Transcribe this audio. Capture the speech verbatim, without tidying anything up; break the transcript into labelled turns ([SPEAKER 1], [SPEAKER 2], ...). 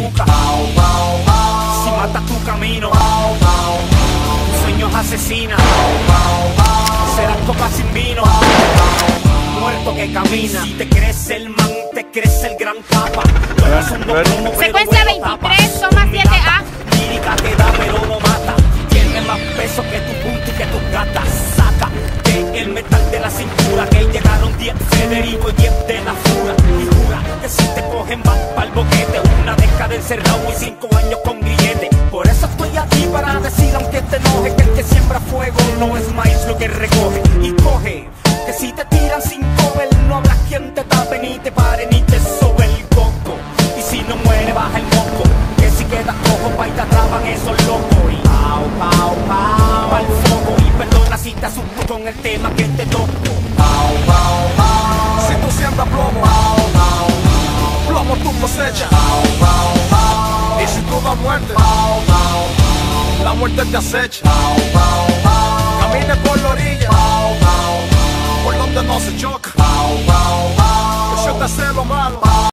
[SPEAKER 1] machuca, si mata tu camino, tus sueños asesinan, serán copas sin vino, muerto que camina. Si te crees el man, te crees el gran capa.
[SPEAKER 2] Secuencia veintitrés, toma siete A.
[SPEAKER 1] Lírica te da pero no mata. Tiene más peso que tu punto y que tus gatas. Saca que el metal de la cintura, que llegaron diez Federico y diez de la fura. Y jura que si te cogen vas pa'l boquete. Una década encerrado y cinco años con grillete. Por eso estoy aquí para decir, aunque te enoje, que el que siembra fuego no es maíz lo que recoge. Y coge que si te tiran sin cover, no habrá quien te tape, ni te pare, ni te sobe el coco. Y si no muere baja el moco, que si quedas cojo pa' y te atrapan esos locos. Y pau, pau, pau, al foco. Y perdona si te asusto con el tema que te toco. Pau, pau, pau,
[SPEAKER 3] si tú siembras plomo, pau, pau, plomo tú cosechas, pau, pau, pau. Y si tú das muerte, pau, pau, la muerte te acecha, pau, pau, pau. Camina por la orilla, pau, pau, por donde no se choca, pau, pau, pau. Que si te hace lo malo,